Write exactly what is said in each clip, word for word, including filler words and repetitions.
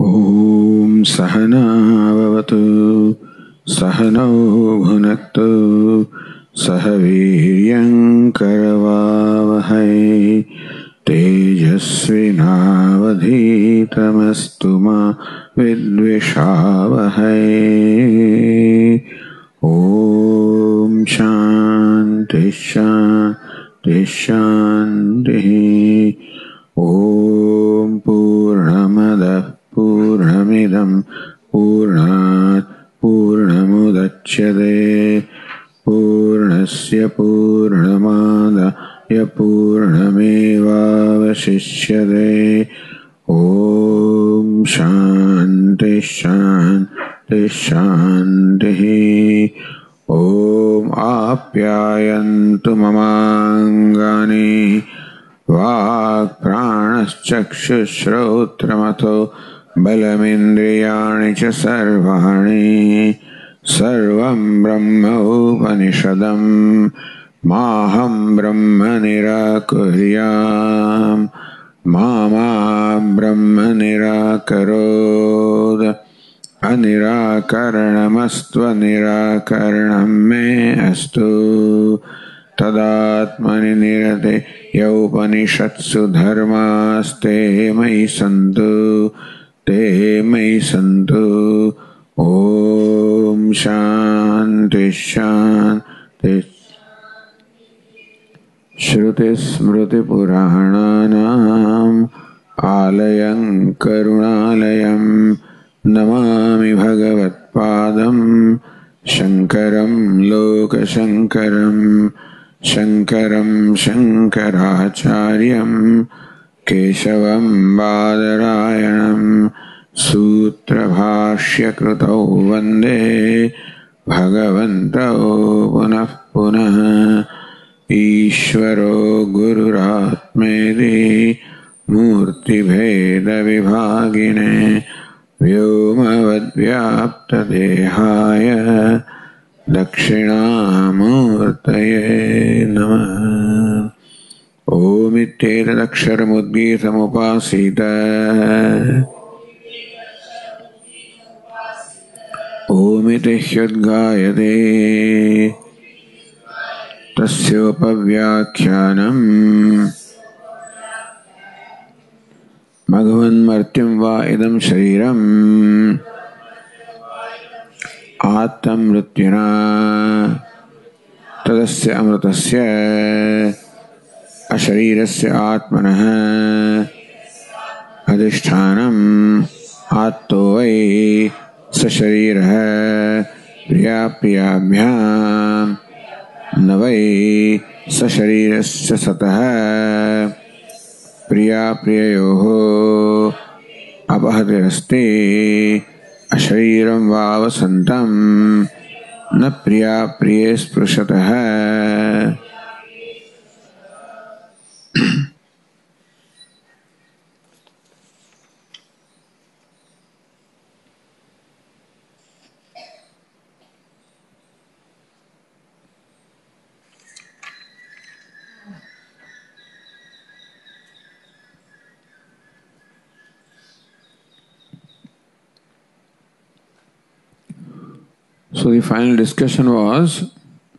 Om Sahana Vavatu Sahano Bhunaktu Sahaviryam Karavavahai Tejasvinavadhitamastu ma vidvishavahai. Om Shanti Shanti Shanti. Om Purnamada Purnamidam Purnat Purnamudachyate Purnasya Purnamadaya Purnamevavashishyate. Om Shanti Shanti Shanti. Om Apyayantu Mamangani Vak Pranaschakshushrotramato Balamindriyani cha sarvani Sarvam Brahma Upanishadam Maham Brahma Nirakuryam Mama Brahma Nirakarod Anirakaranamastva Nirakaranam me astu Tadatmani nirate Yaupanishatsu dharmaste mai santu te mai santu. Om Shanti Shanti. Shruti Smriti Purananam Alayam Karunalayam Namami Bhagavat Padam Shankaram Loka Shankaram Shankaram Shankaracharyam Keshavam Badarayanam Sutra Bhashya Krutau Vande Bhagavantau Punah Punah. Ishvaro Gururatmedi Murti Bheda Vibhagine Vyomavad Vyapta Dehaya Dakshinamurtaye Namah. Om Ittedadaksharamudgitamupasita Om Itihyudgayate Tasyopavyakyanam Bhagavan Martyam va idam shariram Attam Mrityuna Tadasya Amritasya Asharirasya Atmanaha Adhishthanam Atto vai Sashariraha Priya Priyabhyam Navai Sasharirasya Sataha Priya Priyayoho Apahatirasti Ashariram Vavasantam Na Priya Priya Sprushataha. So the final discussion was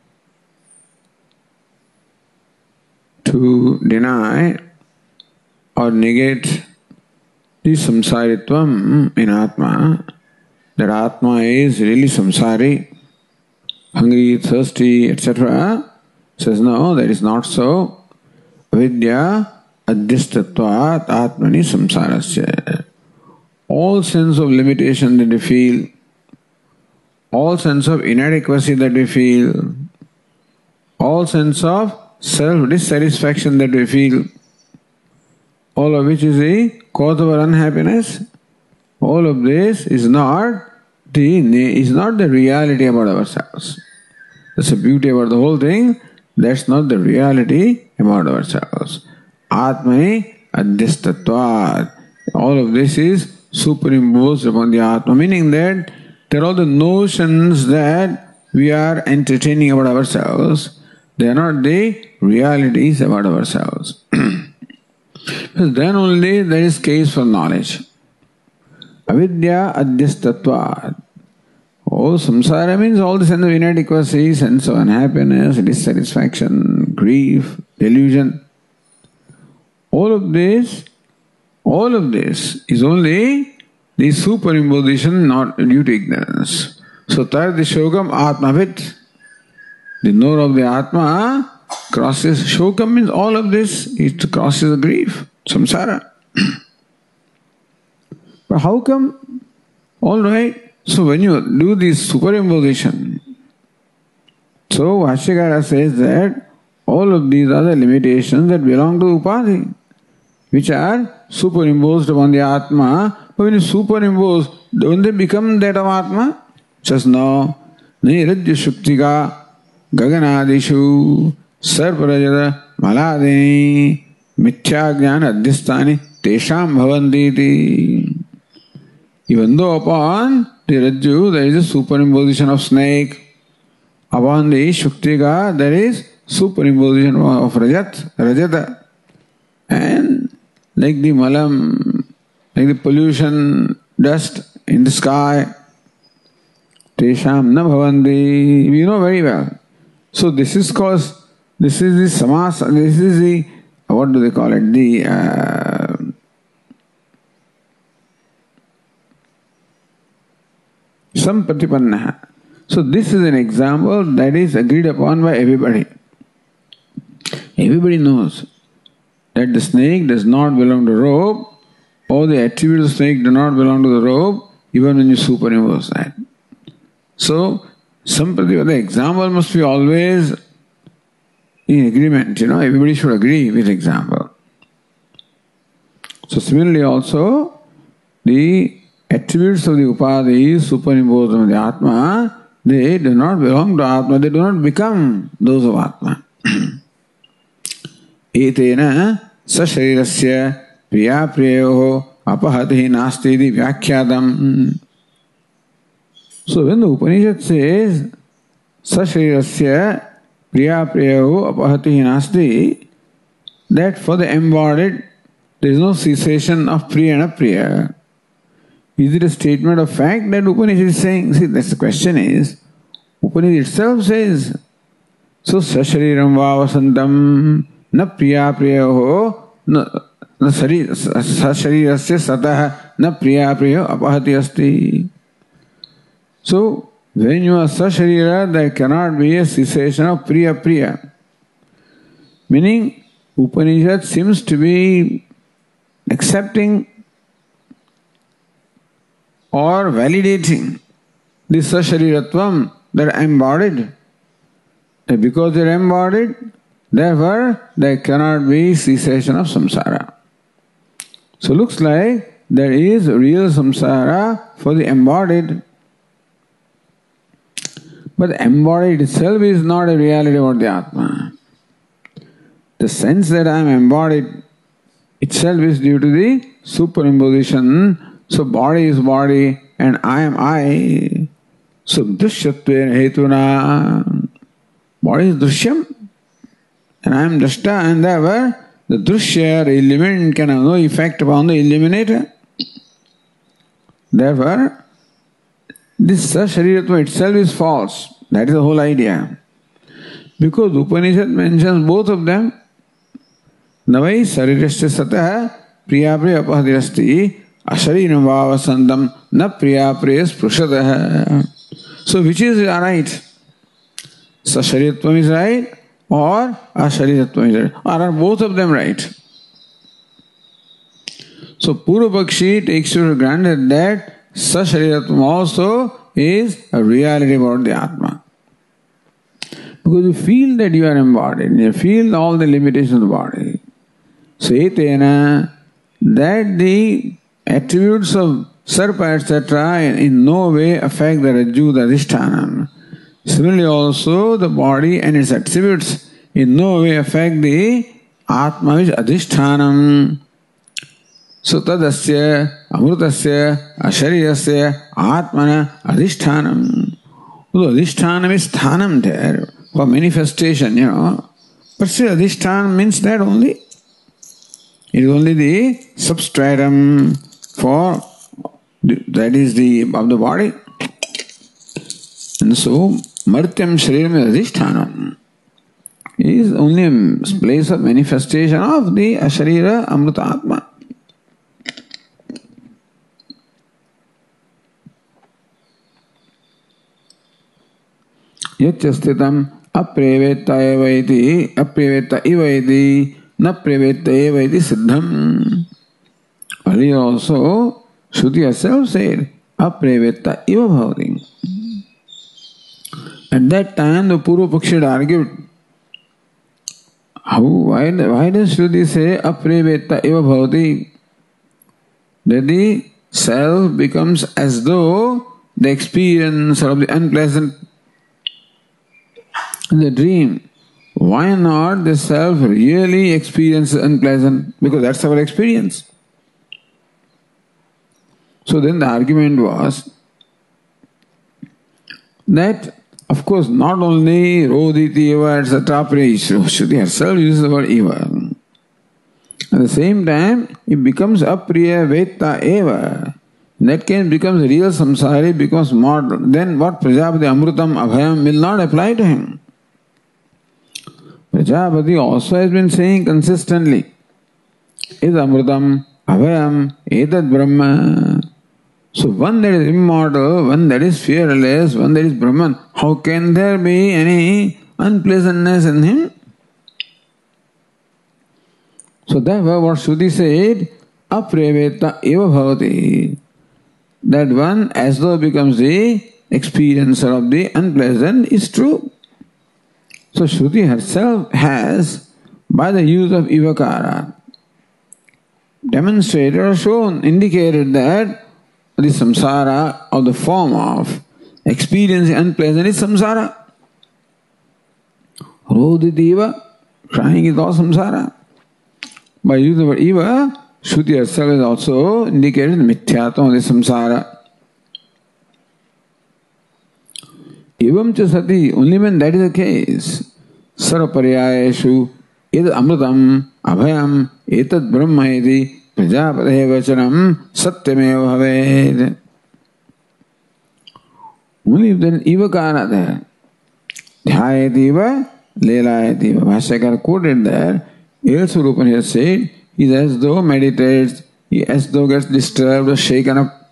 to deny or negate the samsaritvam in Atma, that Atma is really samsari, hungry, thirsty, et cetera. Says no, that is not so. Vidya adhistatvat atmani samsarasya. All sense of limitation that we feel, all sense of inadequacy that we feel, all sense of self-dissatisfaction that we feel, all of which is the cause of our unhappiness, all of this is not the is not the reality about ourselves. That's the beauty about the whole thing. That's not the reality about ourselves. Atmani adhistatvat. All of this is superimposed upon the Atma, meaning that there are all the notions that we are entertaining about ourselves. They are not the realities about ourselves. Because then only there is case for knowledge. avidya adhyastatvat. Oh, samsara means all the sense of inadequacy, sense of unhappiness, dissatisfaction, grief, delusion. All of this, all of this is only the superimposition not due to ignorance. So tad shokam atmavit. The knower of the Atma crosses, shokam means all of this, it crosses the grief, samsara. But how come? All right, so when you do this superimposition, so Vashyakara says that all of these are the limitations that belong to upadhi, which are superimposed upon the Atma. But when you superimpose, don't they become that of Atma? Just now, nirajya shuktika gaganadishu sarparajada maladini mithyagyana adhyasthani tesham bhavanditi. Even though upon the Rajju there is a superimposition of snake, upon the Shuktika there is superimposition of Rajat, Rajata. And like the malam, like the pollution, dust in the sky, Tesham na bhavandi, we know very well. So this is called, this is the samas, this is the, what do they call it, the uh, sampatipanna. So this is an example that is agreed upon by everybody. Everybody knows that the snake does not belong to rope, or the attributes of the snake do not belong to the rope, even when you superimpose that. So, sampati, the example must be always in agreement, you know, everybody should agree with example. So similarly also, the attributes of the upadhi superimposed on the Atma, they do not belong to Atma, they do not become those of Atma. Etena sasharirasya priya priyayoho apahatihi nasti iti vyakhyadam. So when the Upanishad says sasharirasya priya priyayoho apahatihi nasti, that for the embodied there is no cessation of priya and apriya. Is it a statement of fact that Upanishad is saying? See, that's the question is, Upanishad itself says, so sashariram vavasantam na priya priyaho na sasharirasya satah na priya priyaho apahati asti. So, when you are sasharira, there cannot be a cessation of priya priya. Meaning, Upanishad seems to be accepting or validating this sashariratvam, that embodied. That because they are embodied, therefore there cannot be cessation of samsara. So looks like there is real samsara for the embodied. But the embodied itself is not a reality about the Atma. The sense that I am embodied itself is due to the superimposition. So body is body and I am I. So drishyatve hetuna. Body is drishyam and I am drashta, and therefore the drishya, the illuminant, can have no effect upon the illuminator. Therefore, this sashariratva itself is false. That is the whole idea. Because Upanishad mentions both of them. Navai sarirasya satah priya priya apahadirasti ashariram vavasantam na priya priya sprushadaha. So which is right? Sashariratvam is right or ashariratvam is right? Or are both of them right? So Purvapakshi takes you for granted that sashariratvam also is a reality about the Atma. Because you feel that you are embodied, you feel all the limitations of the body. So etena, that the attributes of sarpa et cetera in no way affect the rajju, the adhisthana. Similarly also the body and its attributes in no way affect the Atma, which is adhisthana. So tadasya, amrutasya, asharirasya, atmana, adhishthanam. Although adhishthanam is sthanam there for manifestation, you know, but still adhishthanam means that only. It is only the substratum for that is the of the body. And so, Martyam Shriram Adhishthanam is only a place of manifestation of the Asharira Amruta Atma. Yachyastitam apraveta eva iti apraveta eva iti na praveta eva iti siddham. Earlier also, Shruti herself said, apraveta eva bhavati. At that time, the Purva Pakshi had argued, how, why, why does Shruti say apraveta eva bhavati? That the self becomes as though the experience of the unpleasant in the dream. Why not the self really experiences unpleasant? Because that's our experience. So then the argument was that, of course, not only Roditi Eva, et cetera, Shruti herself uses the word Eva. At the same time, it becomes Apriya Veta Eva. In that case, becomes real samsari, becomes mortal. Then what Prajapati Amrutam Abhayam will not apply to him. Prajapati also has been saying consistently, Id Amrutam Abhayam Etad Brahma. So one that is immortal, one that is fearless, one that is Brahman, how can there be any unpleasantness in him? So therefore what Shruti said, Apreveta eva bhavati. That one as though becomes the experiencer of the unpleasant is true. So Shruti herself has, by the use of Ivakara, demonstrated or shown, indicated that the samsara of the form of experiencing unpleasant is samsara. Roditiva, crying is all samsara. By use of the word Iva, Shruti herself has also indicated the mithyatvam of the samsara. Evam cha sati, only when that is the case, sarvaparyayeshu etad amrutam abhayam etad brahma iti prajapate vachanam satyameva bhaved. Only if there is ivakara there, dhyayativa lelayativa. Bhashyakara quoted there, Elswarupan has said, he is as though meditates, he as though gets disturbed or shaken up.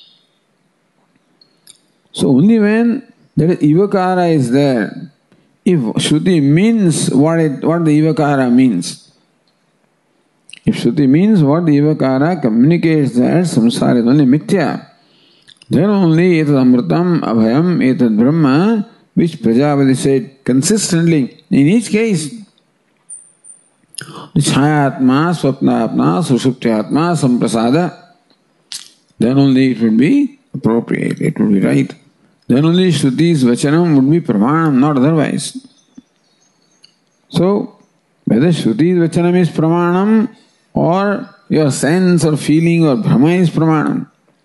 So only when there is ivakara is there, if Shruti means what it, what the ivakara means, if Shruti means what the ivakara communicates that samsara is only mithya, then only etad amrutam abhayam etad brahma, which Prajapati said consistently in each case, Chayatma, Swapnatma, Sushuptyatma, Samprasada, then only it would be appropriate, it would be right. Then only Shruti's Vachanam would be Pramanam, not otherwise. So, whether Shruti's Vachanam is Pramanam or your sense or feeling or Brahma is Pramanam.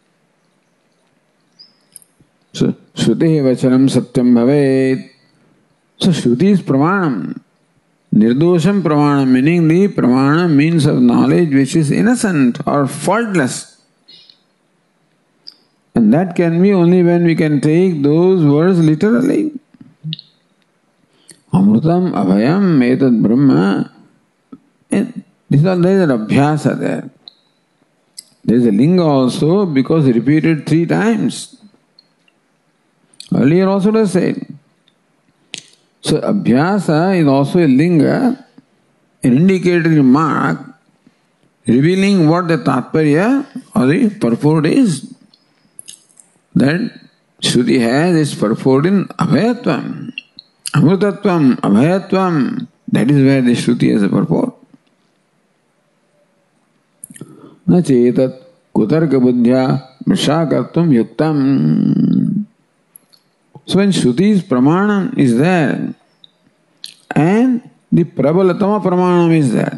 So, Shruti Vachanam Satyam Bhavet. So, Shruti is Pramanam. Nirdosham Pramanam, meaning the Pramana means of knowledge which is innocent or faultless. And that can be only when we can take those words literally. Amrutam abhayam etad brahma. This is all, there is an abhyasa there. There is a linga also because repeated three times. Earlier also it was said. So abhyasa is also a linga, an indicated remark revealing what the tatparya or the purport is. That Shruti has its purport in abhayatvam, amrutatvam, abhayatvam. That is where the Shruti has a purport. Na chetat kutarka buddhya mrishakartvam yuktam. So when Shruti's pramanam is there and the prabalatama pramanam is there.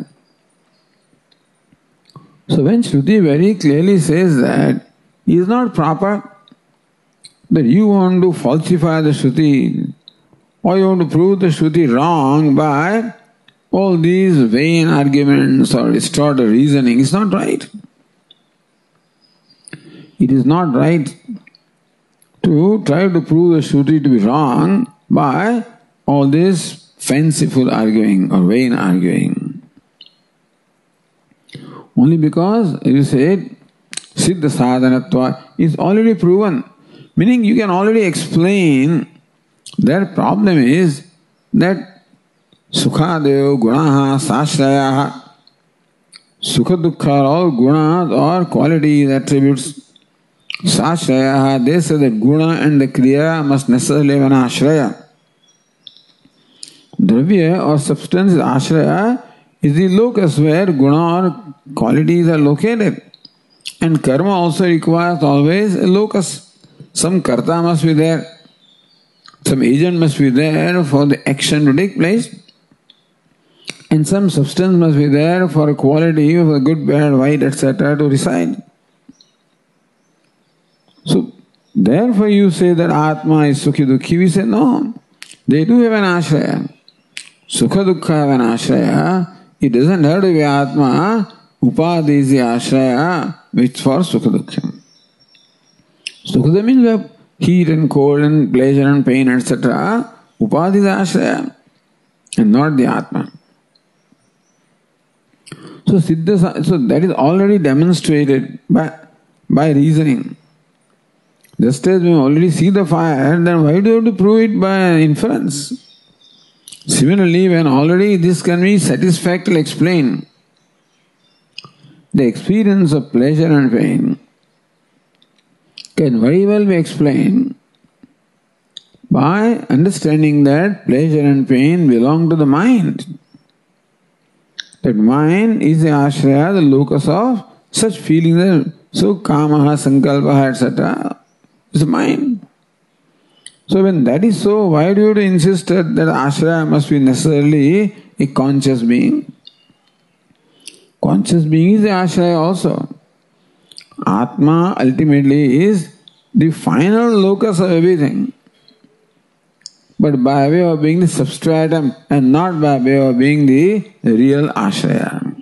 So when Shruti very clearly says that it is not proper that you want to falsify the Shruti or you want to prove the Shruti wrong by all these vain arguments or distorted reasoning, it's not right. It is not right to try to prove the Shruti to be wrong by all this fanciful arguing or vain arguing. Only because, you said, Siddha Sadhanatva is already proven. Meaning you can already explain. Their problem is that Sukhadev Gunaha Sashraya. Sukha Dukkha are all gunas or qualities, attributes. Sashraya, they say that guna and the kriya must necessarily have an ashraya. Dravya or substance is ashraya, is the locus where guna or qualities are located. And karma also requires always a locus. Some karta must be there. Some agent must be there for the action to take place. And some substance must be there for a quality of a good, bad, white, et cetera to reside. So, therefore you say that Atma is Sukhi Dukhi. We say no. They do have an ashraya. Sukha Dukkha have an ashraya. It doesn't have to be Atma. Upadhi is the ashraya which for Sukha Dukkha. Sukha means we have heat and cold and pleasure and pain, et cetera. Upadhi is the ashraya and not the Atma. So, Siddha, so that is already demonstrated by, by reasoning. Just as we already see the fire, then why do you have to prove it by inference? Similarly, when already this can be satisfactorily explained, the experience of pleasure and pain can very well be explained by understanding that pleasure and pain belong to the mind. That mind is the ashraya, the locus of such feelings. So, kamaha, sankalpaha, et cetera is the mind. So, when that is so, why do you have to insist that that ashraya must be necessarily a conscious being? Conscious being is the ashraya also. Atma ultimately is the final locus of everything. But by way of being the substratum and not by way of being the real ashraya.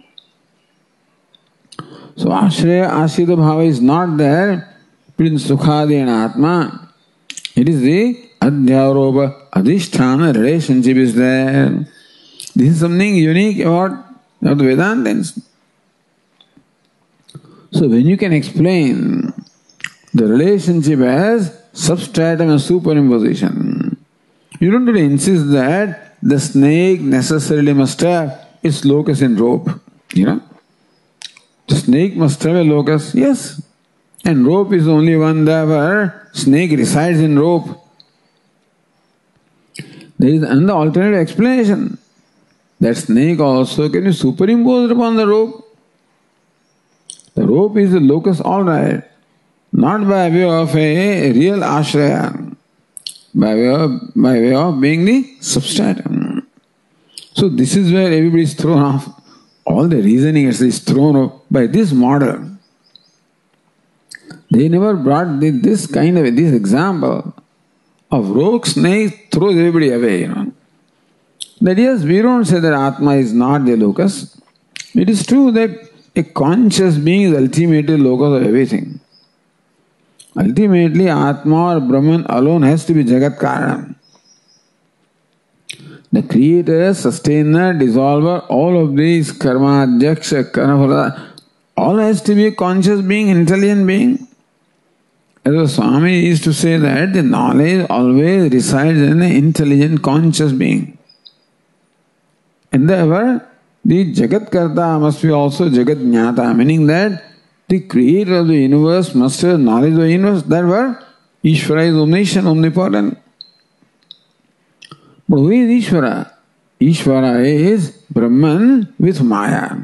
So ashraya, ashrita bhava is not there between Sukhadi and Atma. It is the adhyaropa, adhisthana relationship is there. This is something unique about the Vedantins. So when you can explain the relationship as substratum and superimposition, you don't really insist that the snake necessarily must have its locus in rope. You know? The snake must have a locus, yes. And rope is only one there where snake resides in rope. There is another alternative explanation. That snake also can be superimposed upon the rope. The rope is the locus, all right. Not by way of a real ashraya. By way of, by way of being the substratum. So this is where everybody is thrown off. All the reasoning is thrown off by this model. They never brought this kind of, this example of rogue snake throws everybody away, you know. That yes, we don't say that Atma is not the locus. It is true that a conscious being is ultimately locus of everything. Ultimately, Atma or Brahman alone has to be Jagat Karanam. The creator, sustainer, dissolver, all of these karma, jaksha, karma, all has to be a conscious being, intelligent being. As the Swami used to say that the knowledge always resides in an intelligent, conscious being. And therefore, the Jagat Karta must be also Jagat Jnata, meaning that the creator of the universe must have knowledge of the universe. Therefore, Ishvara is omniscient, omnipotent. But who is Ishvara? Ishvara is Brahman with Maya.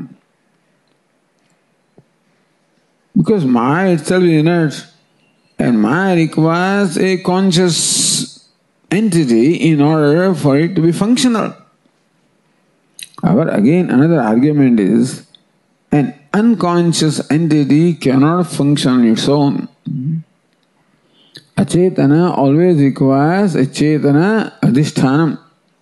Because Maya itself is inert. And Maya requires a conscious entity in order for it to be functional. However, again, another argument is an unconscious entity cannot function on its own. Achetana always requires a Chetana Adhishthanam.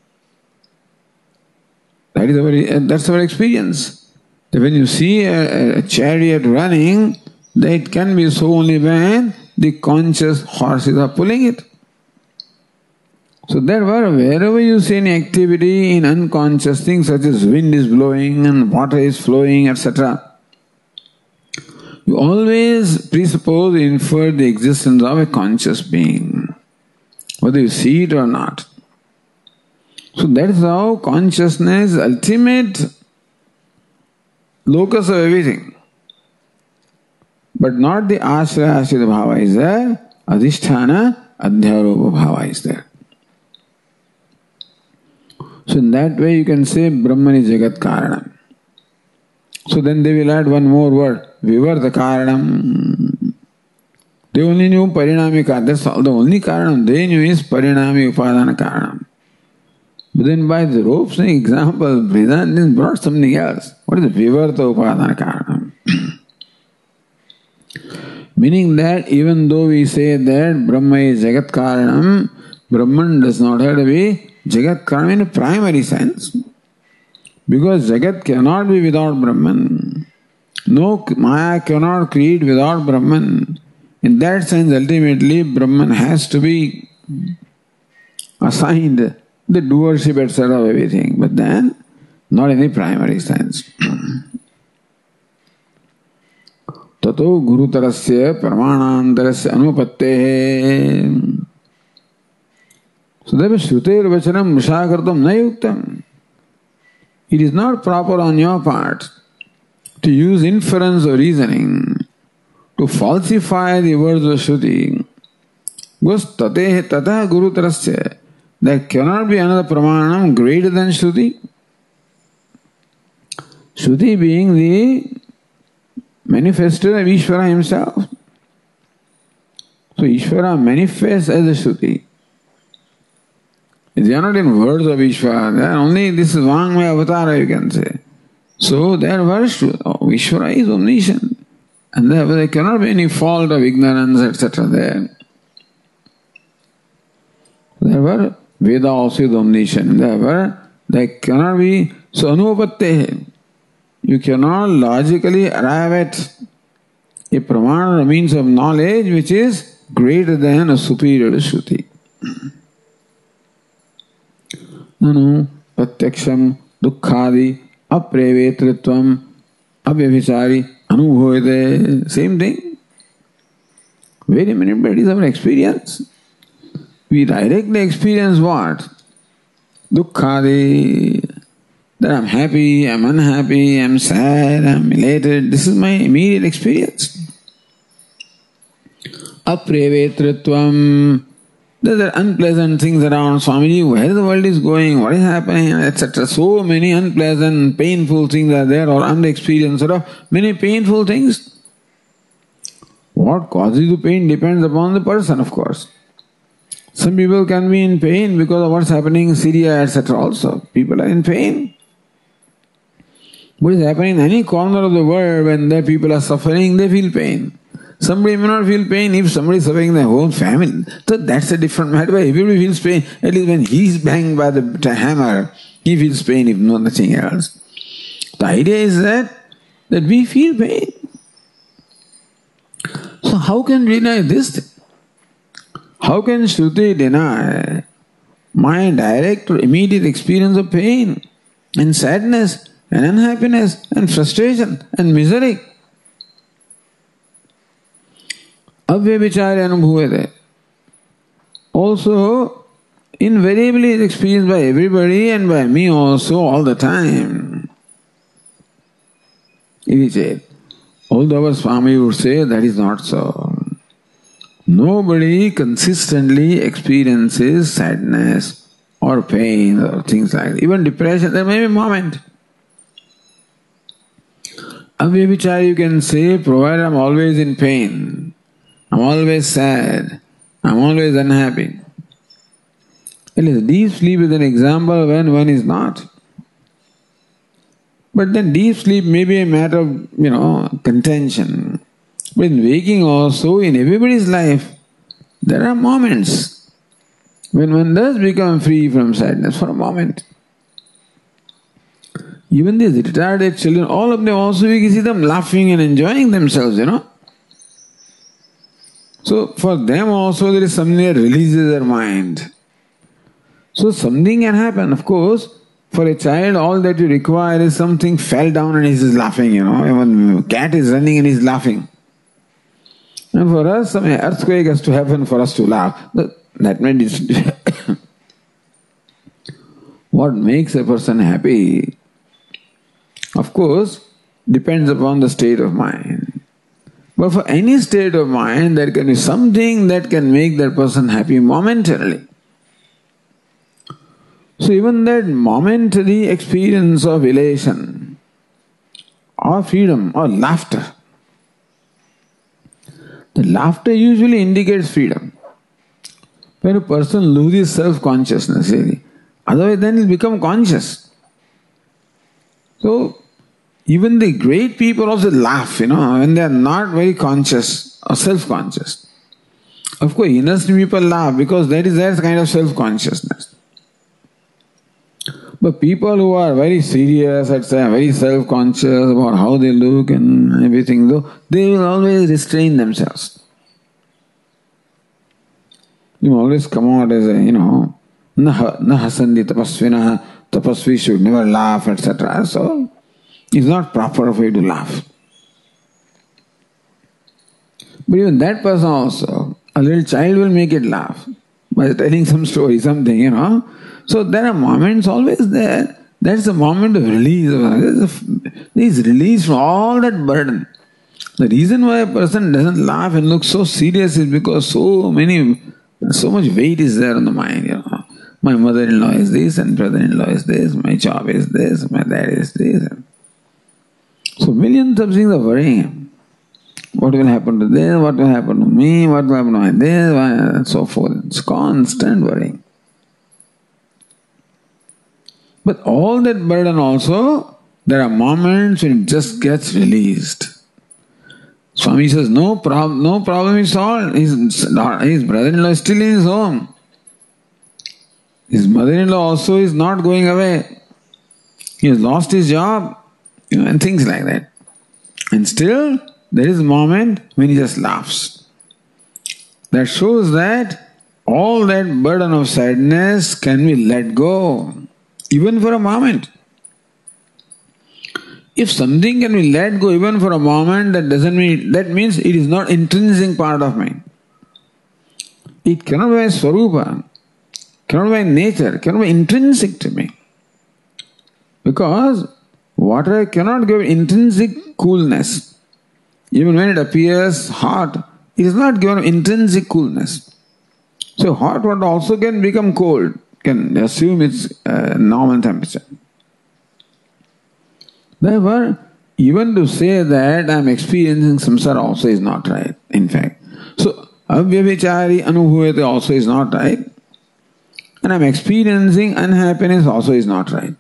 That is our, that's our experience. That when you see a, a chariot running, That can be so only when the conscious horses are pulling it. So therefore, wherever you see any activity in unconscious things such as wind is blowing and water is flowing, et cetera, you always presuppose, infer the existence of a conscious being, whether you see it or not. So that is how consciousness, ultimate locus of everything. But not the ashraya ashrita bhava is there, adhisthana adhyaropa bhava is there. So in that way you can say Brahman is Jagat Karanam. So then they will add one more word, Vivarta Karanam. They only knew Parinami Karanam. That's all. The only Karanam they knew is Parinami Upadana Karanam. But then by the ropes and example, Vedantin brought something else. What is the Vivarta Upadana Karanam? Meaning that even though we say that Brahma is Jagat Karanam, Brahman does not have to be Jagat Karanam in a primary sense. Because Jagat cannot be without Brahman. No Maya cannot create without Brahman. In that sense, ultimately, Brahman has to be assigned the doership, et cetera of everything. But then, not in a primary sense. Tato gurutarasya pramanantarasya anupattehe. So there is shruter vachanam mrishakartam na yuktam. It is not proper on your part to use inference or reasoning to falsify the words of Shruti. Because tatehe tata gurutarasya. There cannot be another pramanam greater than Shruti. Shruti being the manifester of Ishvara himself. So Ishvara manifests as a Shruti. They are not in words of Ishvara, they are only, this is Vangmaya Avatara you can say. So therefore Ishvara is omniscient. And therefore there cannot be any fault of ignorance, et cetera there. Therefore Veda also is omniscient. Therefore there cannot be, so anupattehe. You cannot logically arrive at a pramana, a means of knowledge which is greater than or superior to Shruti. Nanu pratyaksham dukkhadi aprevetritvam avyabhichari anubhoyate. Same thing. Very many, but it is our experience. We directly experience what? Dukkhadi. That I'm happy, I'm unhappy, I'm sad, I'm elated. This is my immediate experience. Aprevetritvam. There are unpleasant things around. Swamiji, where the world is going, what is happening, et cetera. So many unpleasant, painful things are there, or I'm the experiencer of many painful things. What causes the pain depends upon the person, of course. Some people can be in pain because of what's happening in Syria, et cetera also. People are in pain. What is happening in any corner of the world, when the people are suffering, they feel pain. Somebody may not feel pain if somebody is suffering in their own family. So that's a different matter. But everybody feels pain. At least when he is banged by the hammer, he feels pain, if not nothing else. The idea is that, that we feel pain. So how can we deny this? How can Shruti deny my direct or immediate experience of pain and sadness and unhappiness and frustration and misery? Avyabhichari anubhuvate. Also, invariably is experienced by everybody and by me also all the time. It is said. Although our Swami would say that is not so. Nobody consistently experiences sadness or pain or things like that. Even depression, there may be a moment. Avyabhichari you can say, provided I'm always in pain, I'm always sad, I'm always unhappy. At least deep sleep is an example when one is not. But then deep sleep may be a matter of, you know, contention. But in waking also, in everybody's life, there are moments when one does become free from sadness for a moment. Even these retarded children, all of them also, we can see them laughing and enjoying themselves, you know. So for them also there is something that releases their mind. So something can happen, of course. For a child, all that you require is something fell down and he's just laughing, you know. Even a cat is running and he's laughing. And for us, some earthquake has to happen for us to laugh. That meant it's what makes a person happy, of course, depends upon the state of mind. But for any state of mind, there can be something that can make that person happy momentarily. So even that momentary experience of elation, or freedom, or laughter, the laughter usually indicates freedom. When a person loses self-consciousness, really, otherwise then he'll become conscious. So even the great people also laugh, you know, when they are not very conscious or self-conscious. Of course, innocent people laugh because that is their kind of self-consciousness. But people who are very serious, et cetera, very self-conscious about how they look and everything, though, they will always restrain themselves. You always come out as a, you know, na hasandi tapasvina, tapasvi should never laugh, et cetera. So, it's not proper for you to laugh. But even that person also, a little child will make it laugh by telling some story, something, you know. So there are moments always there. That's a moment of release. He's released from all that burden. The reason why a person doesn't laugh and looks so serious is because so many, so much weight is there on the mind, you know. My mother-in-law is this and brother-in-law is this, my job is this, my dad is this. So millions of things are worrying him. What will happen to this, what will happen to me, what will happen to my this, and so forth. It's constant worrying. But all that burden also, there are moments when it just gets released. Swami says, no, prob- no problem is solved. His, his brother-in-law is still in his home. His mother-in-law also is not going away. He has lost his job, you know, and things like that. And still, there is a moment when he just laughs. That shows that all that burden of sadness can be let go. Even for a moment. If something can be let go even for a moment, that doesn't mean, that means it is not intrinsic part of me. It cannot be my swarupa, cannot be my nature, cannot be intrinsic to me. Because water cannot give intrinsic coolness. Even when it appears hot, it is not given intrinsic coolness. So hot water also can become cold. Can assume its uh, normal temperature. Therefore, even to say that I am experiencing samsara also is not right, in fact. So, avyabhichari anubhuvete also is not right. And I am experiencing unhappiness also is not right.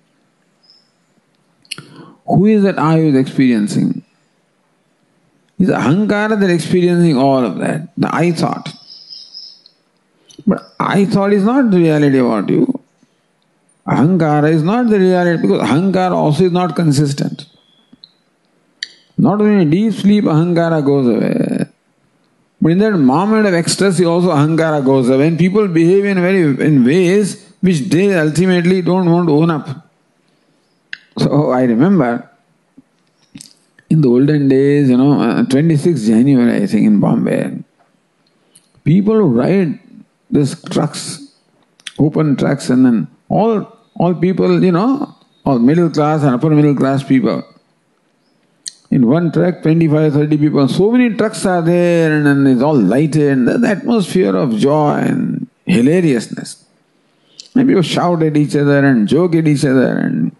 Who is that I who is experiencing? It's ahankara that is experiencing all of that, the I thought. But I thought is not the reality about you. Ahankara is not the reality because ahankara also is not consistent. Not only in deep sleep ahankara goes away, but in that moment of ecstasy also ahankara goes away. And people behave in very in ways which they ultimately don't want to own up. So I remember in the olden days, you know, twenty-sixth January I think in Bombay, people who ride these trucks, open trucks, and then all all people, you know, all middle class and upper middle class people. In one truck, twenty-five, thirty people. So many trucks are there and, and it's all lighted and the atmosphere of joy and hilariousness. And people shout at each other and joke at each other and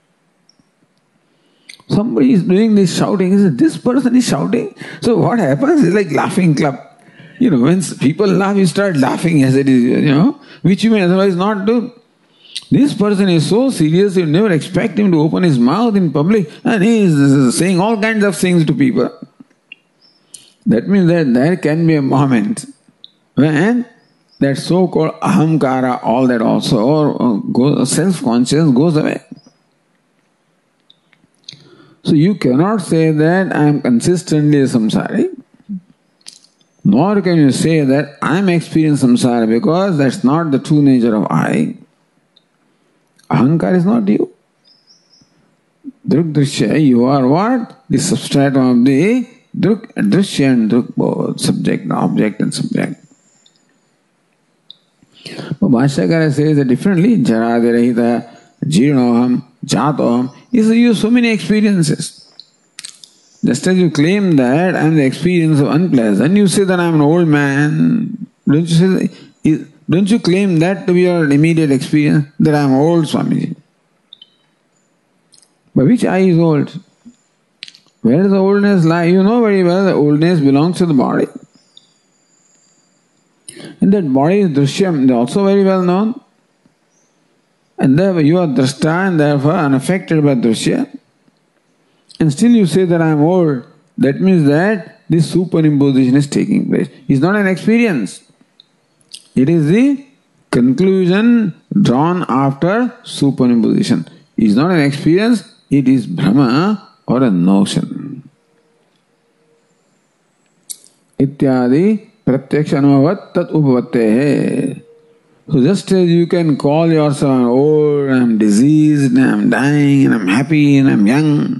somebody is doing this shouting. He says, this person is shouting. So what happens is like laughing club. You know, when people laugh, you start laughing as it is, you know, which you may otherwise not do. This person is so serious, you never expect him to open his mouth in public and he is saying all kinds of things to people. That means that there can be a moment when that so-called ahamkara, all that also, or self-conscious goes away. So you cannot say that I am consistently a samsari. Nor can you say that I am experiencing samsara, because that's not the true nature of I. Ahankar is not you. Druk Drishya, you are what? The substratum of the Druk, Drishya and Druk both, subject, object and subject. But Bhashyakara says it differently. Jaradirahita, Jirnoham, Jatoham. He says you have so many experiences. Just as you claim that I am the experience of unpleasant, you say that I am an old man. Don't you say, don't you claim that to be your immediate experience, that I am old, Swamiji? But which I is old? Where does the oldness lie? You know very well the oldness belongs to the body. And that body is Drishyam, also very well known. And therefore you are Drashta and therefore unaffected by Drishya. And still you say that I am old. That means that this superimposition is taking place. It's not an experience. It is the conclusion drawn after superimposition. It's not an experience, it is Brahma or a notion. Ityadi pratyaksha anubhavat tat upavatte. So just as you can call yourself I'm old, I'm diseased, I'm dying, and I'm happy, and I'm young.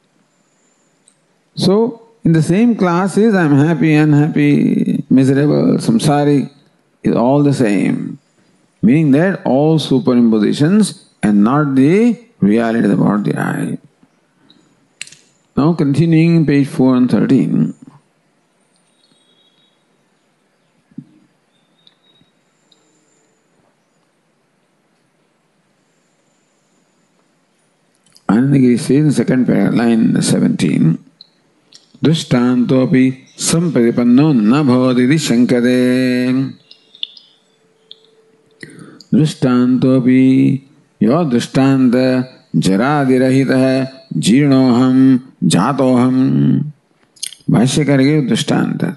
So, in the same class is I'm happy, unhappy, miserable, samsari, is all the same. Meaning that all superimpositions and not the reality about the I. Now continuing page four and thirteen. Anandagiri says in the second paragraph, line seventeen, Drishtantopi sampadipanno na bhavati shankade. Drishtantopi, your drishtanta jaradirahita jirnoham jatoham. Bhashyakara gave drishtanta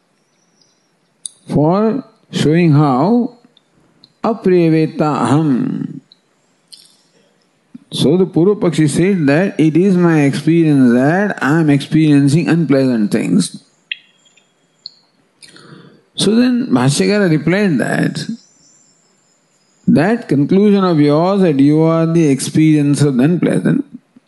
for showing how apriyaveta aham. So the Purva Pakshi said that it is my experience that I am experiencing unpleasant things. So then Bhashyakara replied that that conclusion of yours that you are the experience of the unpleasant,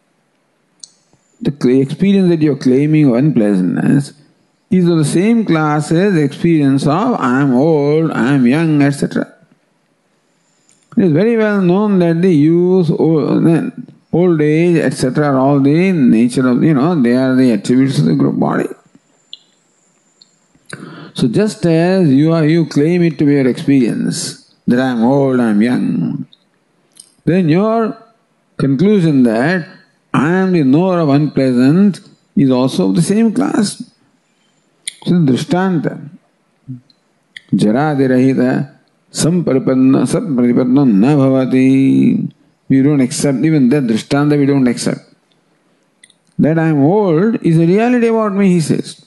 the experience that you are claiming of unpleasantness is of the same class as the experience of I am old, I am young, et cetera. It is very well known that the youth, old, old age, et cetera are all the nature of, you know, they are the attributes of the group body. So just as you are, you claim it to be your experience, that I am old, I am young, then your conclusion that I am the knower of unpleasant is also of the same class. So Drishtanta, Jaradirahita, Samparipanna, Samparipanna na bhavati. We don't accept, even that Drishtanta we don't accept. That I am old is a reality about me, he says.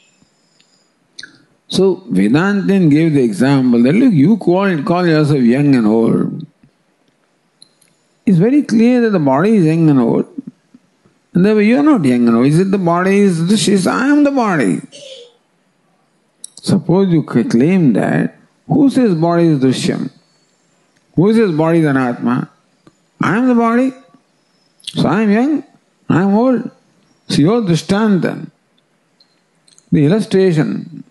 So Vedantin gave the example that look, you call, call yourself young and old. It's very clear that the body is young and old. And therefore you are not young and old. Is it the body is this? Is I am the body. Suppose you claim that, who says body is Drishyam? Who says body is Anatma? I am the body. So I am young, I am old. So your Drishtanta, the illustration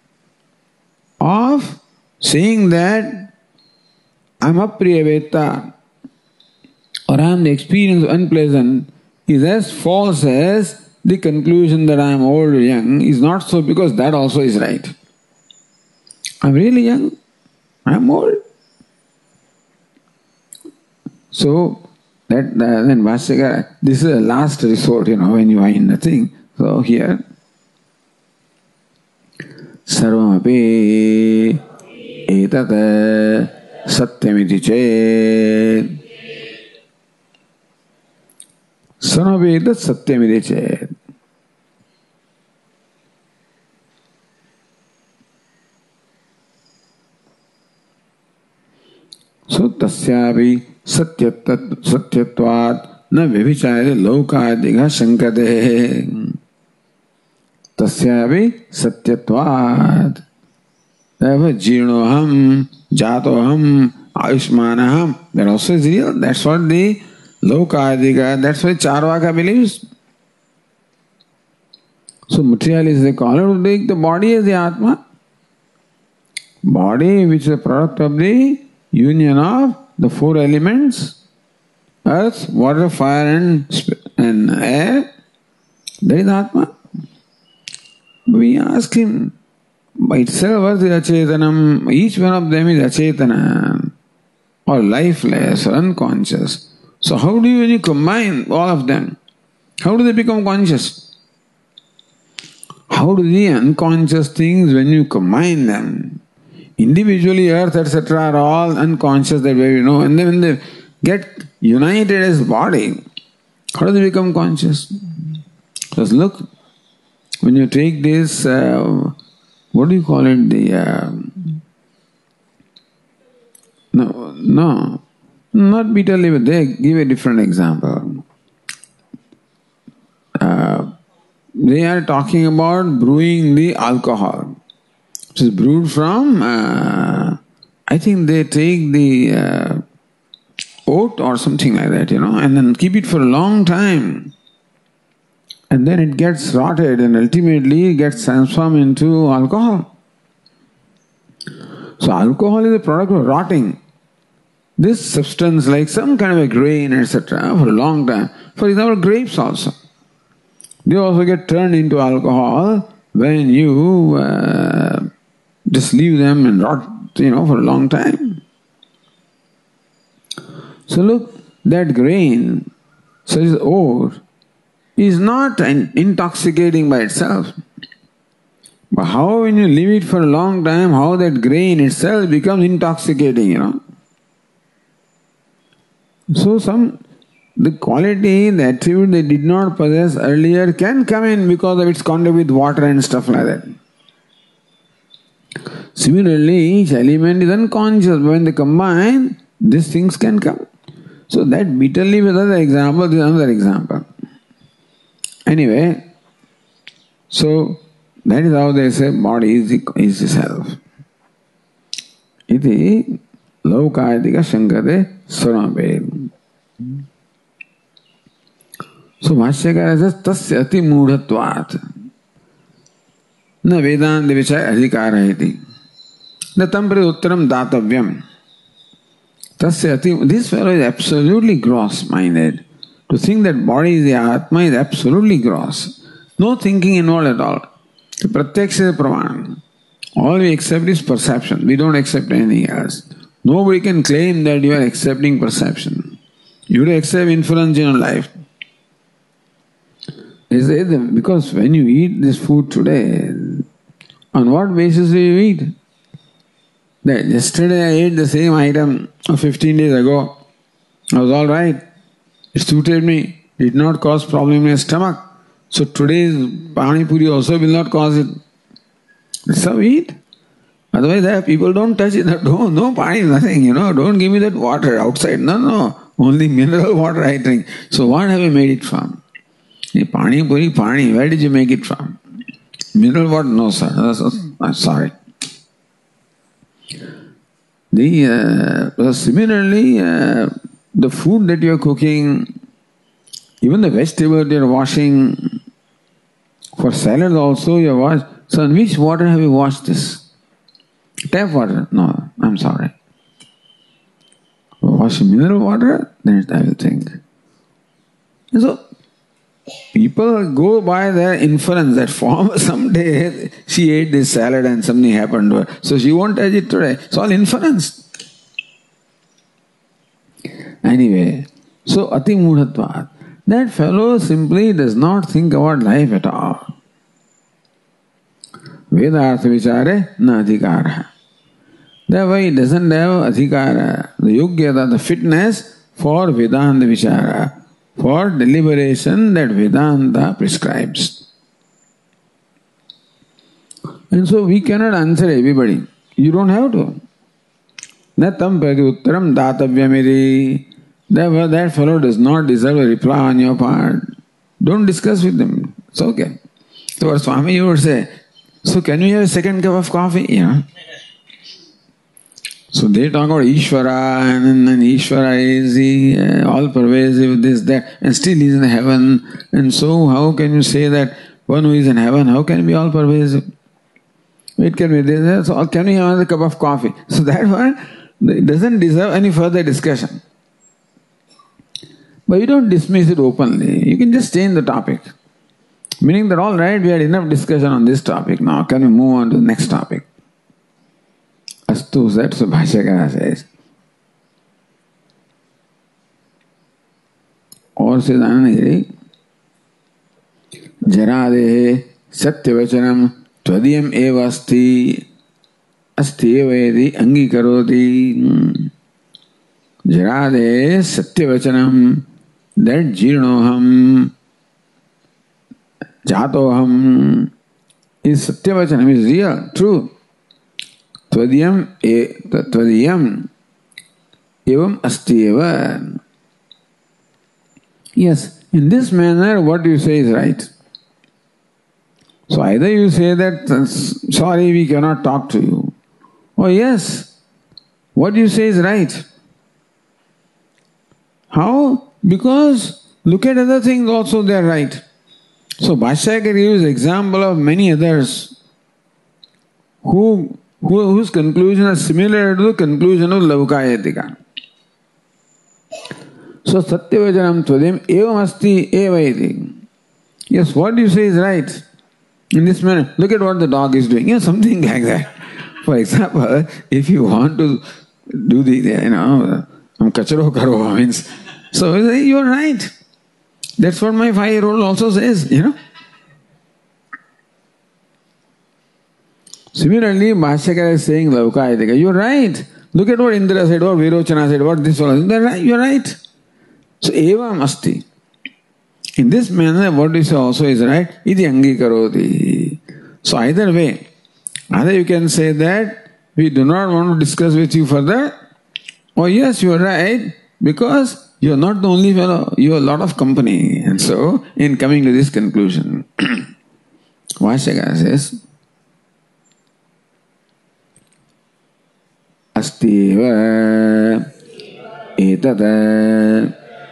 of saying that I am apriyaveta or I am the experience of unpleasant is as false as the conclusion that I am old or young is not so, because that also is right. I am really young, I am old. So that uh, then Bhashyakara, this is a last resort, you know, when you are in the thing. So here, Sarvamapi etat satyamiti ched. Sarvamapi etat satyamiti ched. So tasyapi satyat satyatvat na vibhicayate lokadiga shankate. tasyavi satyatvat. Therefore, jirnoham, jatoham, ayushmanaham, that also is real. That's what the Lokadika, that's why Charvaka believes. So materialists, they call it, they take the body as the Atma. Body which is a product of the union of the four elements, earth, water, fire and, and air. That is Atma. We ask him, by itself what is Achetanam? Each one of them is Achetana, or lifeless, or unconscious. So how do you, when you combine all of them, how do they become conscious? How do the unconscious things, when you combine them, individually earth, et cetera are all unconscious that way, you know, and then when they get united as body, how do they become conscious? Just look, when you take this, uh, what do you call it, the, uh, no, no, not bitter liver, they give a different example. Uh, they are talking about brewing the alcohol. Which is brewed from, uh, I think they take the uh, oat or something like that, you know, and then keep it for a long time. And then it gets rotted and ultimately gets transformed into alcohol. So alcohol is a product of rotting. This substance, like some kind of a grain, et cetera, for a long time. For example, grapes also. They also get turned into alcohol when you uh, just leave them and rot, you know, for a long time. So look, that grain, such as ore, is not intoxicating by itself. But how when you leave it for a long time, how that grain itself becomes intoxicating, you know. So some, the quality, the attribute they did not possess earlier can come in because of its contact with water and stuff like that. Similarly, each element is unconscious, but when they combine, these things can come. So that bitterly with other example, this is another example. Anyway, so that is how they say body is the, is the self. Iti Laukadika Shankate Swarampe. So Bhashyakara says, Tasya ati mudhatvat. Na Vedanta vichaya adhikara iti. Na tampre uttaram datavyam. Tasya ati. This fellow is absolutely gross-minded. To think that body is the Atma is absolutely gross. No thinking involved at all. The Pratyaksha Praman. All we accept is perception. We don't accept anything else. Nobody can claim that you are accepting perception. You will accept inference in your life. They say that because when you eat this food today, on what basis do you eat? That yesterday I ate the same item fifteen days ago. I was all right. It suited me. It did not cause problem in my stomach. So today's Pani Puri also will not cause it. That's how we eat. Otherwise, there people don't touch it. No, no Pani, nothing, you know. Don't give me that water outside. No, no. Only mineral water I drink. So what have you made it from? Pani Puri, Pani, where did you make it from? Mineral water? No, sir. I'm sorry. The, uh, similarly, uh, the food that you are cooking, even the vegetables you are washing, for salad also you wash. So in which water have you washed this? Tap water? No, I'm sorry. Wash mineral water? Then I will think. And so, people go by their inference that form someday she ate this salad and something happened to her. So she won't touch it today. It's all inference. Anyway, so ati mudhatvat. That fellow simply does not think about life at all. Vedartha vichare na adhikara. Therefore he doesn't have adhikara, the yogyata, the fitness for Vedanta vichara, for deliberation that Vedanta prescribes. And so we cannot answer everybody. You don't have to. Na tam prati uttaram datavyamiri. Therefore that fellow does not deserve a reply on your part. Don't discuss with him. It's okay. So our Swami would say, so can we have a second cup of coffee? You know. So they talk about Ishvara, and then Ishvara is the uh, all-pervasive, this, that, and still he is in heaven. And so how can you say that one who is in heaven, how can he be all-pervasive? It can be this, so can we have another cup of coffee? So that one, it doesn't deserve any further discussion. But you don't dismiss it openly. You can just change the topic. Meaning that, all right, we had enough discussion on this topic, now can we move on to the next topic? Astu, that's what Bhashyakara says. Or says Anandagiri, Jaradehe satyavachanam tvadiyam eva asti asti eva yadi angikaroti. Jaradehe satyavachanam, that jirnoham jatoham is satyavachanam, is real, true. Tvadiyam e tvadiyam evam asti eva. Yes, in this manner what you say is right. So either you say that, sorry, we cannot talk to you. Or yes, what you say is right. How? Because look at other things also, they are right. So Bhashyakara gives example of many others who Who, whose conclusion is similar to the conclusion of Laukayatika. So, Satyavajanam Tvadim evam asti eva iti. Yes, what you say is right. In this manner, look at what the dog is doing. You know, something like that. For example, if you want to do the, you know, kacharo karo means, so you are right. That's what my five-year-old also says, you know. Similarly, Bhashyakara is saying Laukayatika, you're right. Look at what Indra said, what Virochana said, what this one. You're right. So, evam asti. In this manner, what you say also is right. Iti angikaroti. So, either way, either you can say that we do not want to discuss with you further, or yes, you are right, because you are not the only fellow, you have a lot of company. And so, in coming to this conclusion, Bhashyakara says, Astiva etat.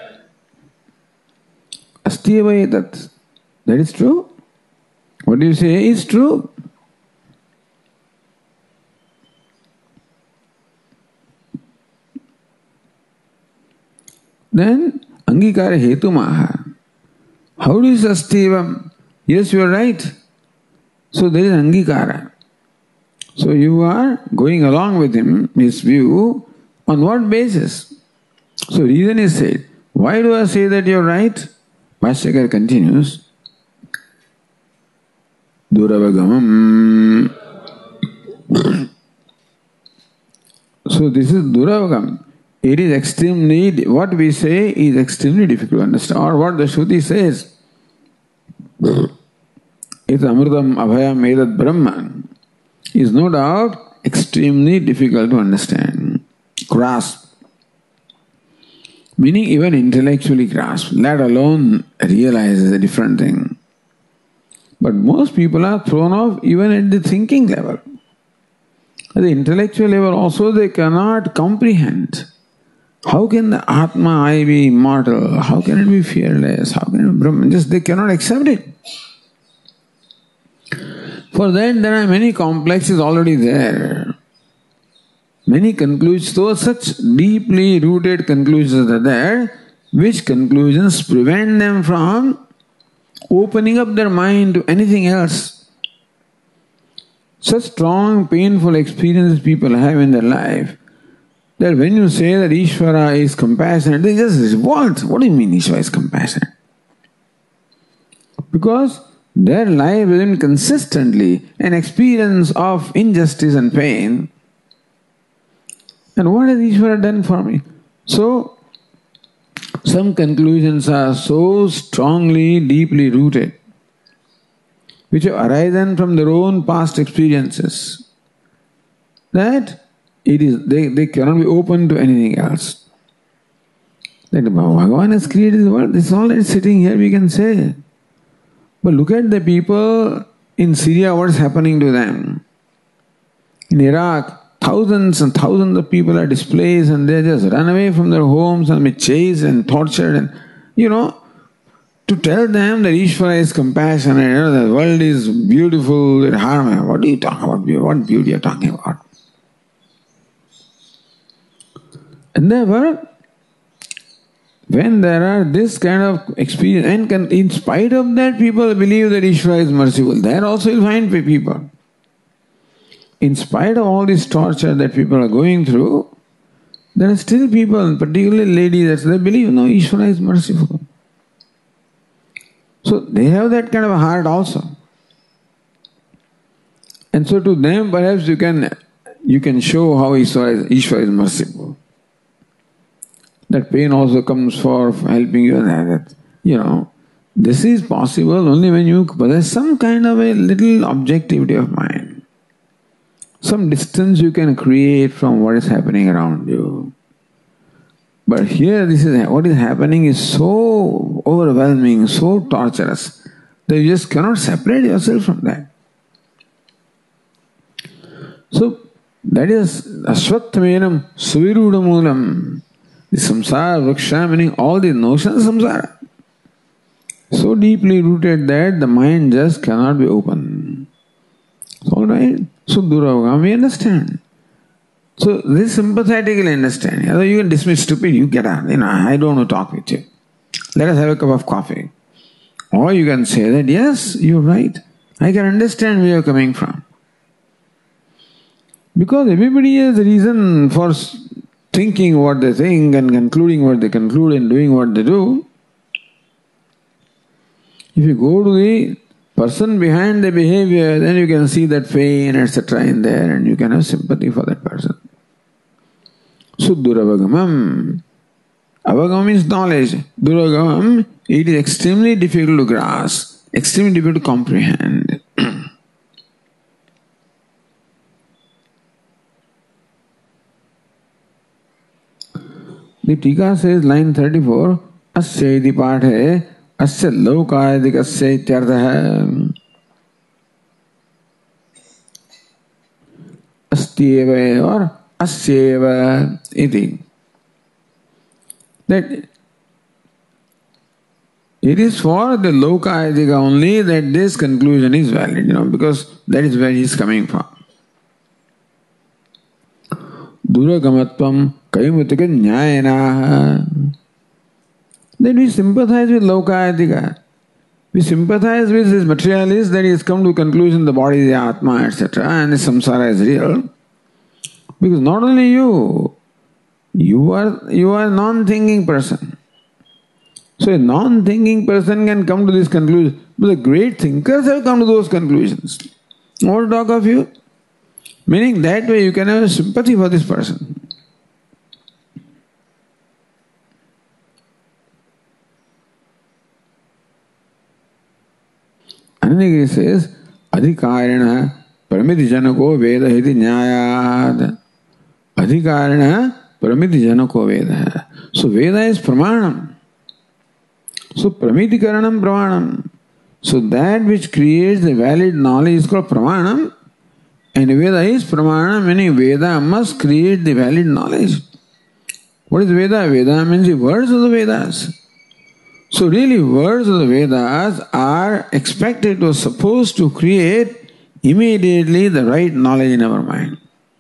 Astiva etat. That is true. What do you say is true? Then, angikara hetu maha. How do you say astivam? Yes, you are right. So there is angikara. So you are going along with him, his view, on what basis? So reason is said. Why do I say that you are right? Bhashyakara continues. Duravagamam. So this is Duravagam. It is extremely, what we say is extremely difficult to understand. Or what the Shruti says. It amrutam abhayam edat brahman. Is no doubt extremely difficult to understand, grasp. Meaning even intellectually grasp, let alone realize is a different thing. But most people are thrown off even at the thinking level. At the intellectual level also they cannot comprehend. How can the Atma, I be immortal? How can it be fearless? How can it be Brahman? Just they cannot accept it. For that, there are many complexes already there. Many conclusions, though such deeply rooted conclusions are there, which conclusions prevent them from opening up their mind to anything else. Such strong, painful experiences people have in their life, that when you say that Ishvara is compassionate, they just revolt. What do you mean Ishvara is compassionate? Because their life is in consistently an experience of injustice and pain. And what has Ishvara done for me? So, some conclusions are so strongly, deeply rooted, which have arisen from their own past experiences, that it is they, they cannot be open to anything else. That Bhagavan has created the world, this is all that is sitting here, we can say. But look at the people in Syria, what's happening to them. In Iraq, thousands and thousands of people are displaced and they just run away from their homes and be chased and tortured. And, you know, to tell them that Ishvara is compassionate, you know, the world is beautiful, it harm. What do you talk about? What beauty are you talking about? And therefore, when there are this kind of experience, and can, in spite of that, people believe that Ishvara is merciful. There also you'll find people. In spite of all this torture that people are going through, there are still people, particularly ladies, that they believe, no, Ishvara is merciful. So they have that kind of a heart also. And so to them, perhaps you can you can show how Ishvara is, Ishvara is merciful. That pain also comes for helping you. That, you know, this is possible only when you possess some kind of a little objectivity of mind. Some distance you can create from what is happening around you. But here, this is what is happening is so overwhelming, so torturous, that you just cannot separate yourself from that. So, that is Ashvattamenam Suvirudamulam. The samsara vriksha, meaning all the notions of samsara, so deeply rooted that the mind just cannot be open. It's all right. So Duravagam, we understand. So this sympathetically understanding. Although you can dismiss stupid, you get out. You know, I don't want to talk with you. Let us have a cup of coffee. Or you can say that, yes, you're right. I can understand where you're coming from. Because everybody has a reason for thinking what they think and concluding what they conclude and doing what they do. If you go to the person behind the behavior, then you can see that pain, et cetera in there, and you can have sympathy for that person. So Duravagamam. Avagamam is knowledge. Duravagamam, it is extremely difficult to grasp, extremely difficult to comprehend. The Tika says, line thirty-four, Asya iti pathe, Asya lokayadika asya ityartha. Astyeva or Asyeva iti. That it is for the lokayadika only that this conclusion is valid, you know, because that is where he is coming from. Duragamatvam kaimutika nyayana. Then we sympathize with Lokayadika. We sympathize with this materialist that he has come to conclusion the body is the Atma, et cetera, and the samsara is real. Because not only you, you are you are a non-thinking person. So a non-thinking person can come to this conclusion. But the great thinkers have come to those conclusions. What to talk of you? Meaning that way you can have sympathy for this person. Anandagiri says, Adhikarana paramiti janako veda hiti nyayad. Adhikarana paramiti janako veda. So Veda is pramanam. So pramiti karanam pramanam. So that which creates the valid knowledge is called pramanam. And Veda is pramana, meaning Veda must create the valid knowledge. What is Veda? Veda means the words of the Vedas. So really words of the Vedas are expected or supposed to create immediately the right knowledge in our mind.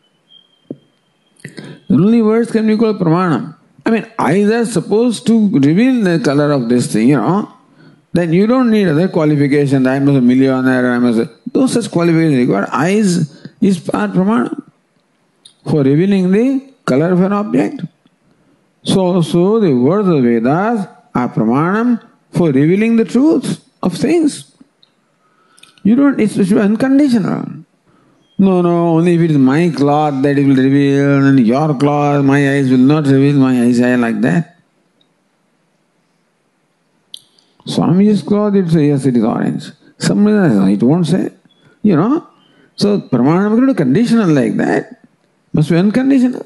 The only words can be called pramanam. I mean, eyes are supposed to reveal the color of this thing, you know. Then you don't need other qualifications. I must be a millionaire, I must... Those such qualifications required. Eyes is part pramana for revealing the color of an object. So also the words of Vedas are pramanam for revealing the truth of things. You don't, it should be unconditional. No, no, only if it is my cloth that it will reveal, and your cloth, my eyes will not reveal, my eyes are like that. Swami's cloth, it says, yes, it is orange. Somebody says, it won't say. You know? So, pramanam is not conditional like that. Must be unconditional.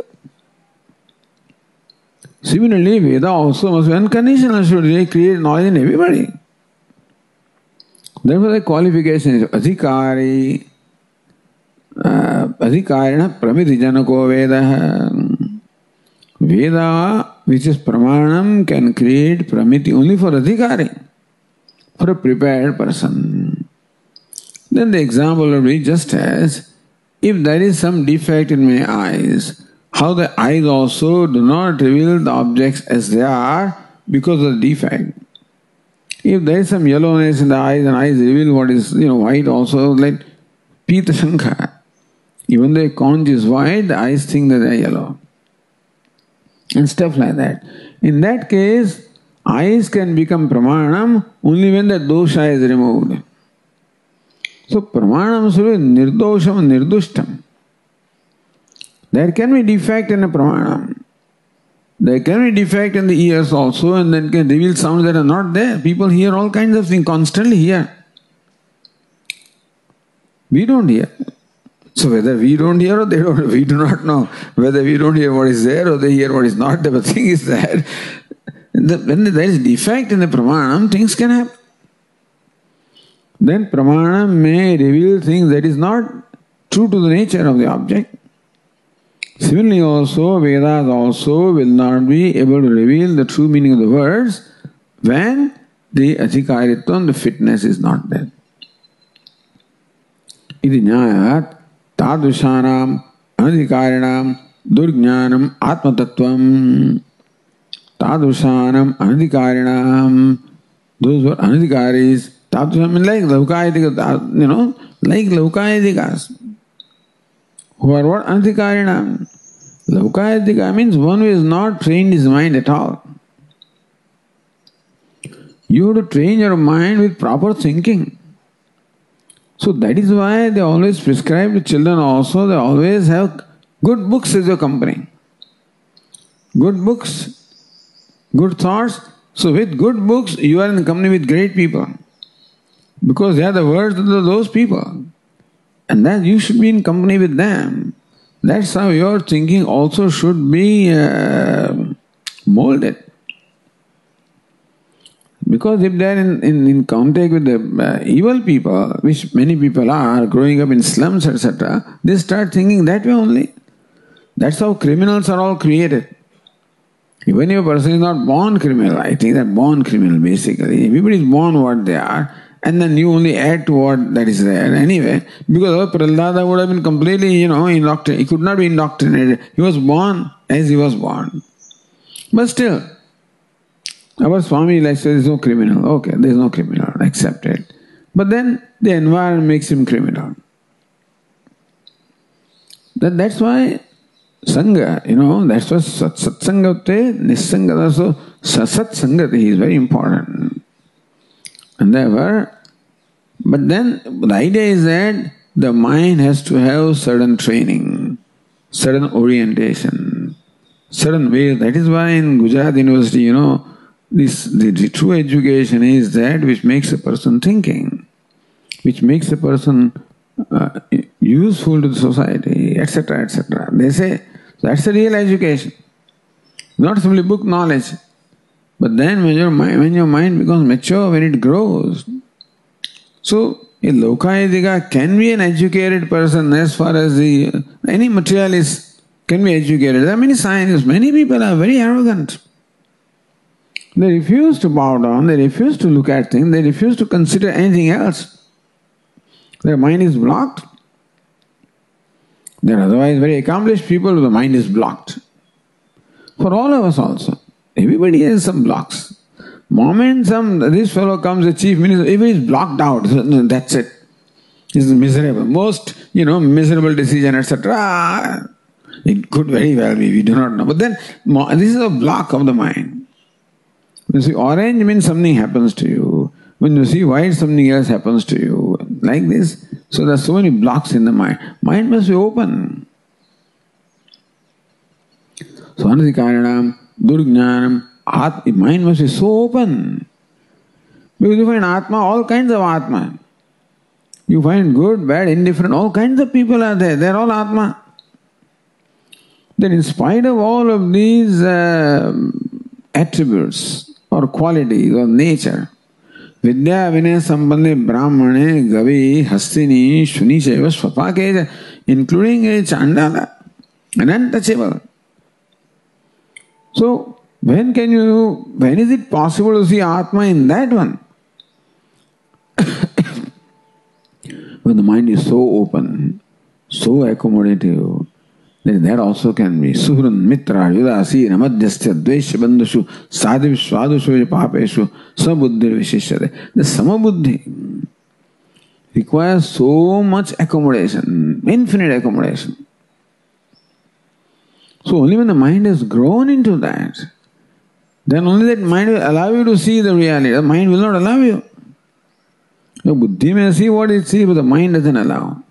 Similarly, Veda also must be unconditional, should really create knowledge in everybody. Therefore the qualification is adhikari, uh, adhikarina pramitijanako veda. Veda, which is pramanam, can create pramiti only for adhikari, for a prepared person. Then the example will be just as if there is some defect in my eyes, how the eyes also do not reveal the objects as they are because of the defect. If there is some yellowness in the eyes and eyes reveal what is, you know, white also, like Pita Shankha. Even though a conch is white, the eyes think that they are yellow. And stuff like that. In that case, eyes can become pramanam only when the dosha is removed. So pramanam should be nirdosham, nirdushtam. There can be defect in a pramanam. There can be defect in the ears also, and then can reveal sounds that are not there. People hear all kinds of things, constantly hear. We don't hear. So whether we don't hear or they don't, we do not know. Whether we don't hear what is there or they hear what is not there. But the thing is that when there is defect in the pramanam, things can happen. Then pramanam may reveal things that is not true to the nature of the object. Similarly also, Vedas also will not be able to reveal the true meaning of the words when the adhikaritvam, the fitness is not there. Iti nyayat tadushanam anadhikarinam durjnanam atmatattvam. Tadushanam anadhikarinam, those who are anadhikaris, tadushanam means like laukayadika, you know, like laukayadikas. Who are what? Anadhikarinam. Laukayadika means one who is not trained his mind at all. You have to train your mind with proper thinking. So that is why they always prescribe to children also, they always have good books as your company. Good books, good thoughts. So with good books, you are in company with great people. Because they are the words of those people. And that you should be in company with them. That's how your thinking also should be uh, molded. Because if they are in, in, in contact with the uh, evil people, which many people are, growing up in slums, et cetera, they start thinking that way only. That's how criminals are all created. Even if a person is not born criminal, I think that born criminal basically. Everybody is born what they are, and then you only add to what that is there. Anyway, because Prahlada would have been completely, you know, indoctrinated. He could not be indoctrinated. He was born as he was born. But still, our Swami like says there is no criminal. Okay, there is no criminal, accept it. But then the environment makes him criminal. That, that's why Sangha, you know, that's why Satsangate, Nissangata, so Satsangati is very important. And therefore, but then the idea is that the mind has to have certain training, certain orientation, certain ways. That is why in Gujarat University, you know, this the, the true education is that which makes a person thinking, which makes a person uh, useful to the society, et cetera, et cetera. They say that's the real education, not simply book knowledge. But then when your mind, when your mind becomes mature, when it grows, so a Lokayadika can be an educated person as far as the any materialist can be educated. There are many scientists, many people are very arrogant. They refuse to bow down, they refuse to look at things, they refuse to consider anything else. Their mind is blocked. They are otherwise very accomplished people, the mind is blocked. For all of us also. Everybody has some blocks. Moment some this fellow comes, the chief minister, everybody is blocked out. That's it. It's miserable. Most, you know, miserable decision, et cetera. It could very well be, we do not know. But then this is a block of the mind. When you see orange means something happens to you. When you see white, something else happens to you. Like this. So there are so many blocks in the mind. Mind must be open. So anadhikaranam, durjnanam, Atma, mind must be so open. Because you find Atma, all kinds of Atma. You find good, bad, indifferent, all kinds of people are there. They are all Atma. Then in spite of all of these uh, attributes or qualities or nature, Vidya Vinaya Sambandhe Brahmane Gavi Hastini Shuni Chaiva Swapakeja, including a Chandala, and untouchable. So, when can you, when is it possible to see Atma in that one? When the mind is so open, so accommodative, then that also can be Suhran, Mitra, Yudasina, Madhyastya, Dvesha, Bandhushu, Sadhiv, Swadushu, Papeshu, Sabuddhi, Vishishade. The Samabuddhi requires so much accommodation, infinite accommodation. So only when the mind has grown into that, then only that mind will allow you to see the reality. The mind will not allow you. Your buddhi may see what it sees, but the mind doesn't allow.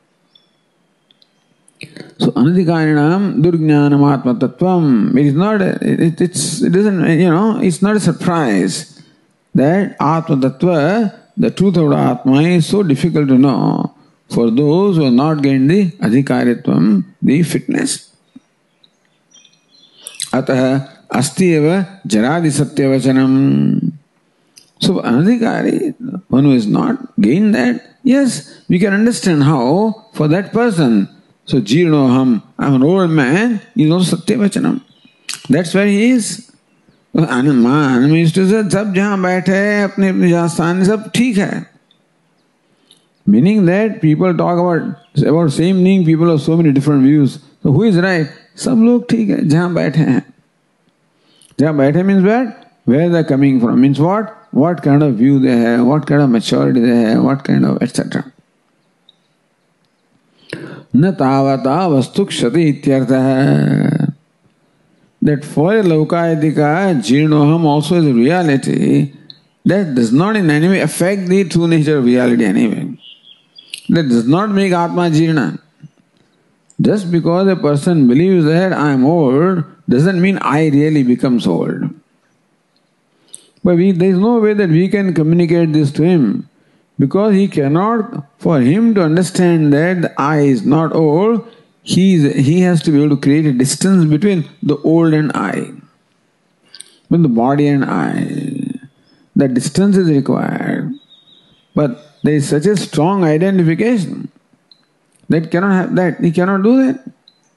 So anadhikarinam durjnanam atma tattvam. It is not. It, it's. It doesn't. You know. It's not a surprise that atma tattva, the truth of the atma, is so difficult to know for those who have not gained the adhikaritvam, the fitness. Atah asti eva jaradi satyavachanam. So anadhikari, one who has not gained that, yes, we can understand how for that person. So jirnoham, I'm an old man, is also satyavachanam. That's where he is. Anuman means to say, सब जहाँ बैठे हैं अपने अपने जहाँ स्थान सब ठीक है. Meaning that people talk about about same thing, people have so many different views. So who is right? सब लोग ठीक है जहाँ बैठे हैं. जहाँ बैठे means where? Where they are coming from. Means what? What kind of view they have, what kind of maturity they have, what kind of et cetera. Na tavata vastukshati ityartha. That for a Laukayadika, jirnoham also is a reality that does not in any way affect the true nature of reality anyway. That does not make Atma jirna. Just because a person believes that I am old doesn't mean I really becomes old. But we, there is no way that we can communicate this to him, because he cannot, for him to understand that the I is not old, he, is, he has to be able to create a distance between the old and I, between the body and I. That distance is required. But there is such a strong identification that cannot have that, he cannot do that.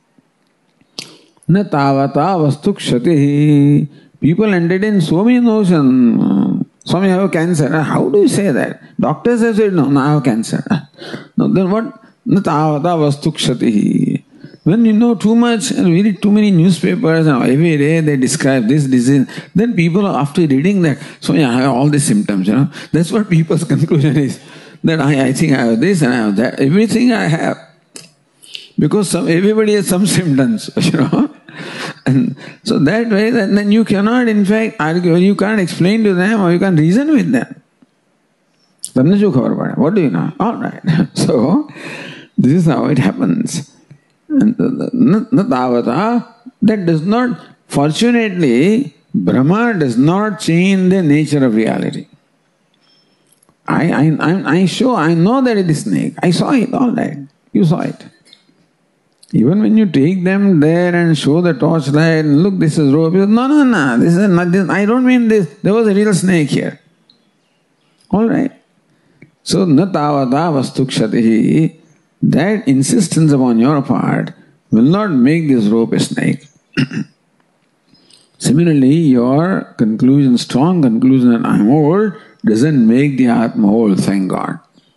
Na tavata vastukshati. People entertain so many notions. Swami, I have cancer. How do you say that? Doctors have said, no, no, I have cancer. No, then what? Natavata vastukshati. When you know too much and read too many newspapers and every day they describe this disease, then people after reading that, so yeah, I have all these symptoms, you know. That's what people's conclusion is. That I, I think I have this and I have that. Everything I have. Because some, everybody has some symptoms, you know. And so that way, that then you cannot in fact argue, you can't explain to them or you can't reason with them. What do you know? All right. So, this is how it happens. And Natavata, that does not, fortunately, Brahma does not change the nature of reality. I, I, I, I show, I know that it is snake. I saw it, all right. You saw it. Even when you take them there and show the torchlight and look, this is rope, you say, no, no, no, this is not this. I don't mean this. There was a real snake here. All right. So, natavata vastukshatihi, that insistence upon your part will not make this rope a snake. Similarly, your conclusion, strong conclusion that I am old, doesn't make the Atma old, thank God.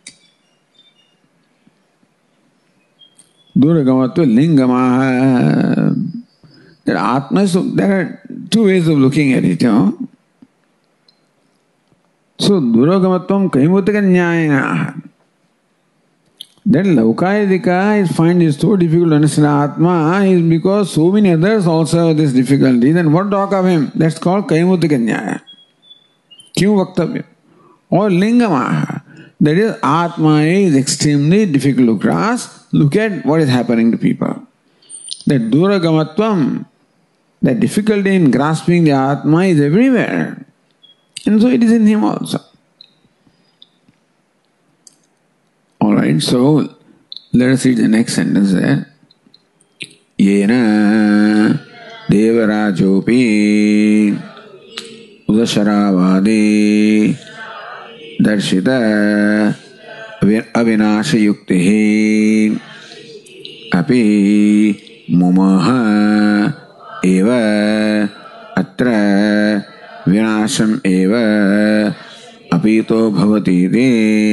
Duragamatva lingamaha. There are Atmas, there are two ways of looking at it, you know. So, duragamatvam kaimutika nyayana. That Laukayadika is find it so difficult to understand Atma is because so many others also have this difficulty. Then what talk of him? That's called kaimutika nyaya. Kyu vaktavya? Or lingamaha. That is, Atma is extremely difficult to grasp. Look at what is happening to people. That duragamatvam, that difficulty in grasping the Atma is everywhere. And so it is in him also. Alright, so let us read the next sentence there. Yena devarajopi udasharavadi darshita avinasha yuktihi api mumaha eva atra vinasham eva apito bhavati iti.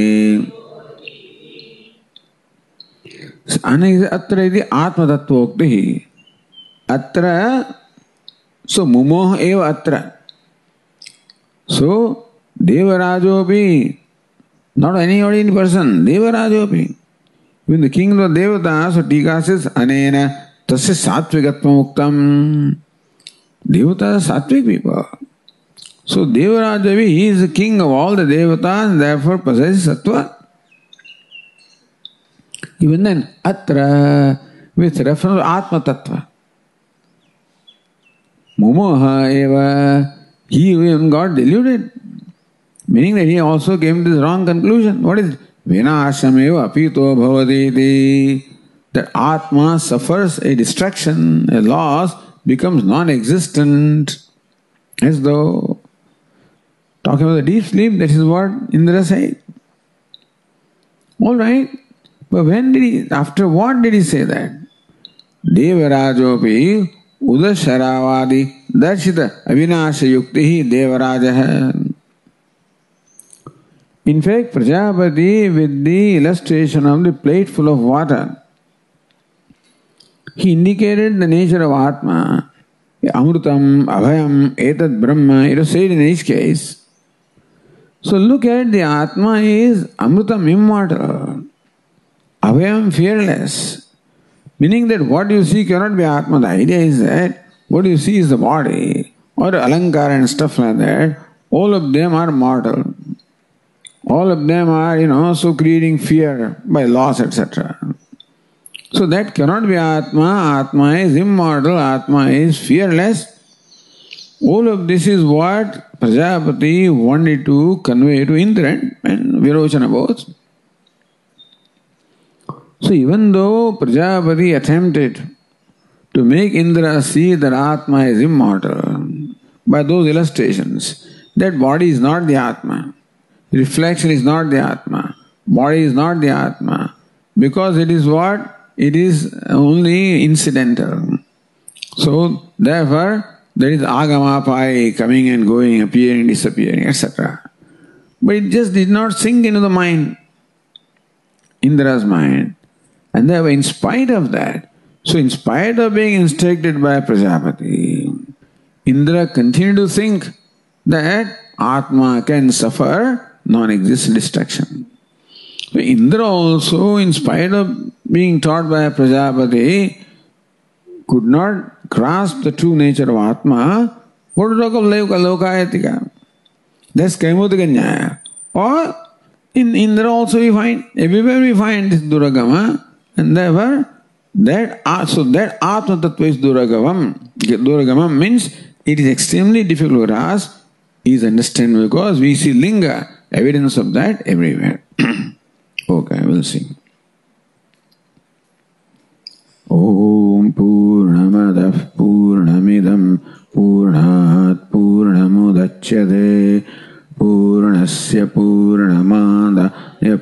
Atra iti atma tattvoktihi. Atra, so mumoha eva atra. So Devarajopi, not any ordinary person, Devarajopi. When the king of Devatas, so Tika says, Anena tasya sattvikatma muktam. Devatas are sattvic people. So Devarajavi, he is the king of all the Devatas and therefore possesses sattva. Even then, atra, with reference to Atma Tattva. Mumoha eva, he even got deluded. Meaning that he also came to this wrong conclusion. What is Vinasham eva apito bhavati iti? That Atma suffers a distraction, a loss, becomes non-existent. As though, talking about the deep sleep, that is what Indra said. Alright, but when did he, after what did he say that? Devarajopi udasharavadi darshita avinasha yuktihi devarajaha. In fact, Prajapati, with the illustration of the plate full of water, he indicated the nature of Atma. Amrutam, Abhayam, Etad Brahma, it was said in each case. So look at the Atma is Amrutam, immortal. Abhayam, fearless. Meaning that what you see cannot be Atma. The idea is that what you see is the body, or Alankara and stuff like that. All of them are mortal. All of them are, you know, so creating fear by loss, et cetera. So that cannot be Atma. Atma is immortal. Atma is fearless. All of this is what Prajapati wanted to convey to Indra and Virochana both. So even though Prajapati attempted to make Indra see that Atma is immortal by those illustrations, that body is not the Atma. Reflection is not the Atma. Body is not the Atma. Because it is what? It is only incidental. So, therefore, there is agamapai, coming and going, appearing, disappearing, et cetera. But it just did not sink into the mind, Indra's mind. And therefore, in spite of that, so in spite of being instructed by Prajapati, Indra continued to think that Atma can suffer non-existent destruction. So Indra also, in spite of being taught by Prajapati, could not grasp the true nature of Atma. What to talk of Lokayatika? That's Kaimudika Nyaya. Or in Indra also we find, everywhere we find this Duragama, and therefore that, so that Atma Tattva is Duragavam. Duragamam means it is extremely difficult for us, is understand because we see Linga, evidence of that everywhere. Okay, we'll sing. Om Purnamadah Purnamidam Purnat Purnamudachyate Purnasya Purnamadaya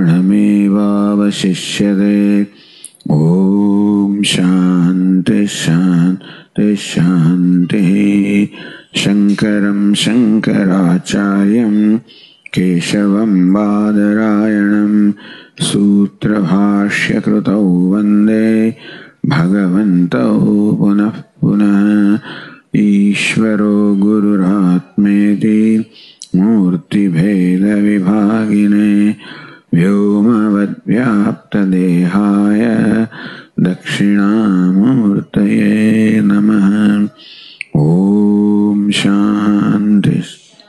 Purnamevavashishyate. Om Shanti Shanti Shanti. Shankaram Shankaracharyam Keshavam Badarayanam Sutra Bhashya Krutau Vande Bhagavantau Punah Punah. Ishvaro Gururatmeti Murti Bheda Vibhagine Vyomavad Vyapta Dehaya Dakshinamurtaye Namaha. Om Shanti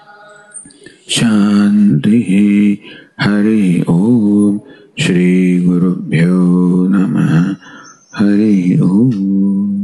Shanti. Hari Om. Shri Gurubhyo Namaha. Hari Om.